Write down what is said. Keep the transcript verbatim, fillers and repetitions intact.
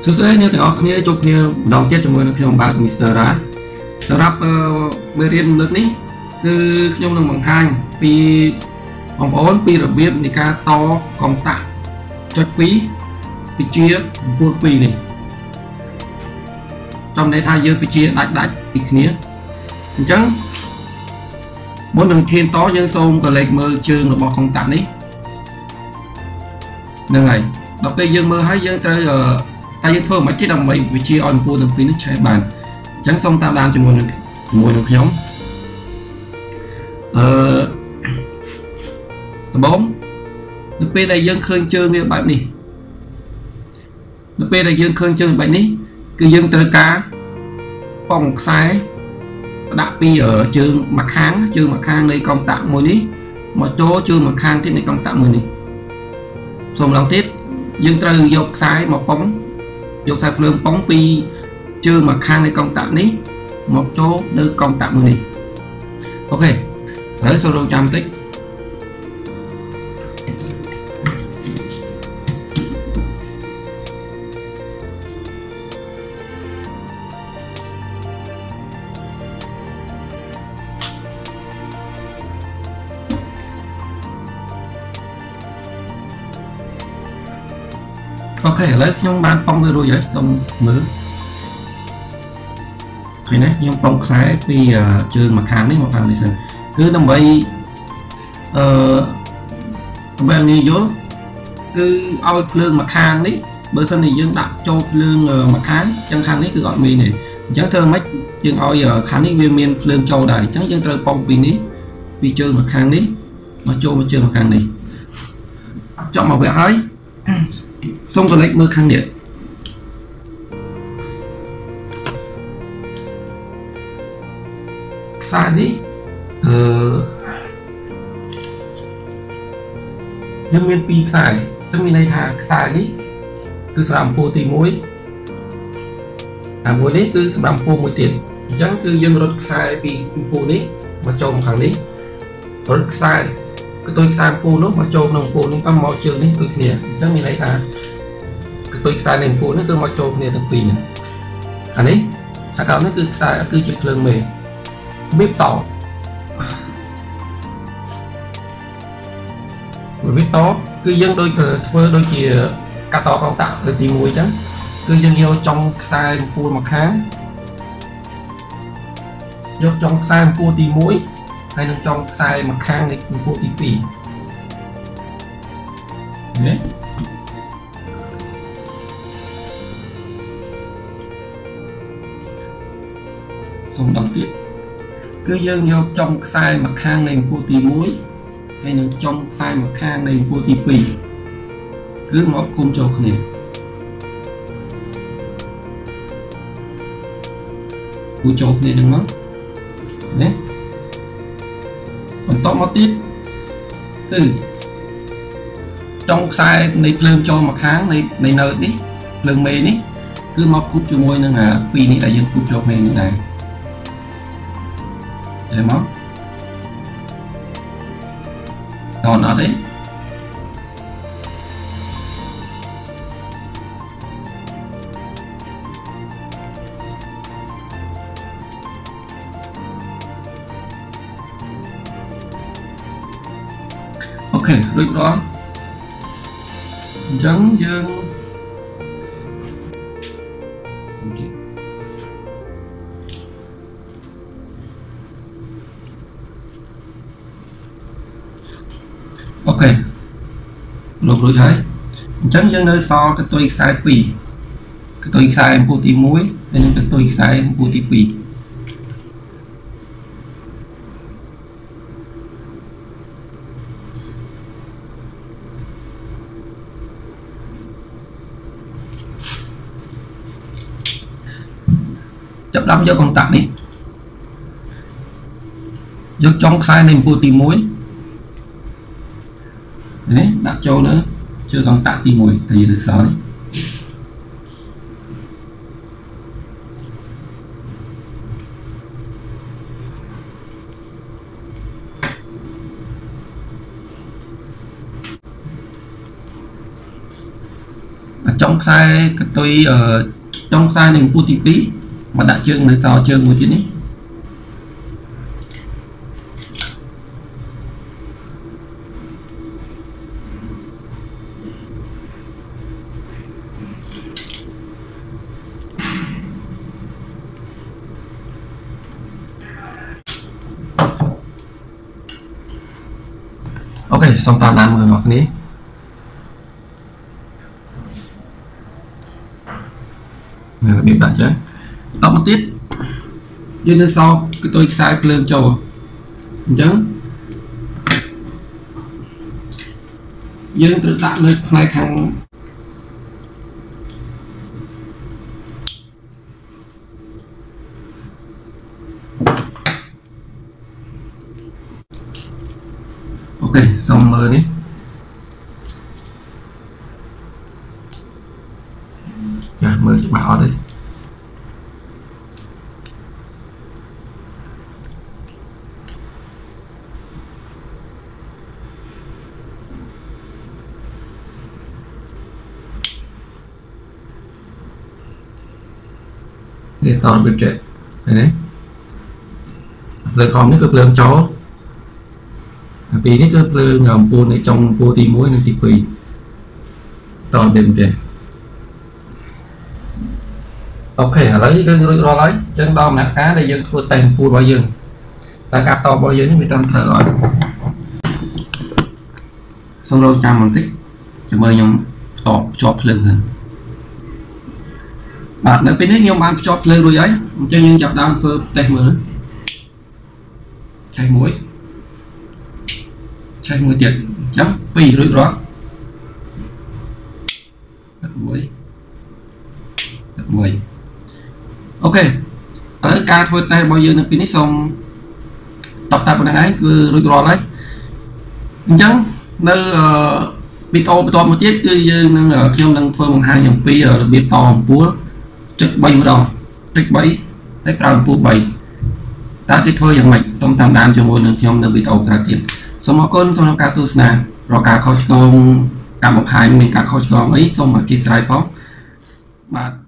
សួស្តីអ្នកទាំងអស់គ្នាជួបគ្នាម្ដងទៀតជាមួយនឹងខ្ញុំបាទ Mister Ra សម្រាប់មេរៀនលើកនេះគឺខ្ញុំនឹងបង្ហាញពីបងប្អូនពីរបៀបនៃការតកុងតាក់ចុចពីរពីជាពូលពីរនេះចំន័យថាយើងពីជាដាច់ដាច់ពីគ្នាអញ្ចឹងមុននឹងធានតយើងសូមកលេចមើលជើងរបស់កុងតាក់នេះហ្នឹងហើយដល់ពេលយើងមើលហើយយើងត្រូវតែយើងធ្វើមិនទេដើម្បីវិជាឲ្យពូលទាំងពីរនេះឆេះបានអញ្ចឹងសូមតាមដានជាមួយនឹងជាមួយនឹងខ្ញុំអឺដំបូងនៅពេលដែលយើងឃើញជើងវាបែបនេះនៅពេលដែលយើងឃើញជើងបែបនេះគឺយើងត្រូវការប៉ងខ្សែដាក់ពីជើងមួយខាងជើងមួយខាងនៃកុងតាក់មួយនេះមកចូលជើងមួយខាងទៀតនៃកុងតាក់មួយនេះសូមម្ដងទៀតយើងត្រូវយកខ្សែមកប៉ងយកខ្សែភ្លើងប៉ងពីជើងមួយខាងនៃកុងតាក់នេះមកចូលនៅកុងតាក់មួយនេះអូខេឥឡូវសូមរងចាំបន្តិចអូខេឥឡូវខ្ញុំបានប៉ងវារួចហើយសូមមើលឃើញទេខ្ញុំប៉ងខ្សែពីជើងមួយខាងនេះមកខាងនេះសិនគឺដើម្បីអឺដើម្បីងាយយល់គឺឲ្យភ្លើងមួយខាងនេះបើសិនជាយើងដាក់ចូលភ្លើងមួយខាងអញ្ចឹងខាងនេះគឺអត់មានទេអញ្ចឹងធ្វើម៉េចយើងឲ្យខាងនេះវាមានភ្លើងចូលដែរអញ្ចឹងយើងត្រូវប៉ងពីនេះពីជើងមួយខាងនេះមកចូលមកជើងមួយខាងនេះចប់មកវាហើយសូមកលេចមើលខាងនេះខ្សែនេះអឺយើងមានពីរខ្សែចឹងមានន័យថាខ្សែនេះគឺសម្រាប់អំពូលទីមួយអាមួយនេះគឺសម្រាប់អំពូលមួយទៀតអញ្ចឹងគឺយើងរត់ខ្សែពីអំពូលនេះមកចូលខាងនេះរត់ខ្សែកតុយខ្សែអំពូលនោះមកចូលក្នុងអំពូលនេះមកជើងនេះដូចគ្នាអញ្ចឹងមានន័យថាកតុយខ្សែនៃអំពូលនេះគឺមកចូលគ្នាទាំងពីរនេះអានេះខាងក្រោមនេះគឺខ្សែគឺជាភ្លើងមេរបៀបតរបៀបតគឺយើងដូចធ្វើដូចជាកាត់តកុងតាក់លើទីមួយអញ្ចឹងគឺយើងយកចុងខ្សែអំពូលមកខាងយកចុងខ្សែអំពូលទីមួយហើយនឹងចុងខ្សែមកខាងនៃអំពូលទីពីរឃើញទេសូមដល់ទៀតគឺយើងយកចុងខ្សែមកខាងនៃអំពូលទីមួយហើយនឹងចុងខ្សែមកខាងនៃអំពូលទីពីរគឺមកគុំចូលគ្នាគូចូលគ្នានឹងមកណាបន្តមកទៀតគឺចុងខ្សែនៃភ្លើងចូលមកខាងនៃនៃណឺតនេះភ្លើងមេនេះគឺមកគប់ជាមួយនឹងអាពីរនេះដែលយើងគប់ចូលគ្នានេះដែរតែមកតអត់អត់ទេអូខេរួចរាល់អញ្ចឹងយើងអូខេលោករួចហើយអញ្ចឹងយើងនៅសល់កតុយខ្សែពីរកតុយខ្សែអំពូលទីមួយហើយនិងកតុយខ្សែអំពូលទីពីរចាប់ដាក់យកកុងតាក់នេះយកចុងខ្សែនៃអំពូលទីមួយនេះដាក់ចូលnữa chưa còn tạ tí mùi tại vì được sáu này trong sai tôi ở trong sai này phu tí tí mà đã chương này sao chương một tí này ok xong tạm làm người mặc ní người biết bạn chứ tóc một tiết như thế sau cái tôi sai lên cho chứ dương tự tạo nơi này khăn ok xong mơ đi dạ mơ cho bảo đây để tao biết chuyện này đấy lời còn nó cực lượng chó vì nó cực lượng ngầm buôn ở trong vô tí muối nên tí quỳ tao biết chuyện ok lấy cái rồi lấy chân đo mặt cá để dân thua tiền phu bao nhiêu ta cá to bao nhiêu người ta thở rồi xong rồi trăm mình thích chỉ mời nhóm tọt chọp lên rồi bạn đã biết nhóm bạn chọp lên rồi ấy cho nên chọc đang phơ tay mới chai muối chai muối tiệt chấm pì rồi đó muối muối ok ở ca thôi tay bao nhiêu nó pin xong tập tập bên ấy cứ rồi rồi đấy chẳng nơi bị to bị to một chiếc cứ ở trong đang phơi bằng hai nhầm pi ở bị to búa trực bay một đòn trực bay đấy vào búa bay ta cái thôiอย่าง mạch xong tham đan cho môi nước trong nơi bị tàu cả tiền xong nó con trong ca tu sna rồi cả coach con cả một hai mình cả coach con ấy xong mà kia sai phóng mà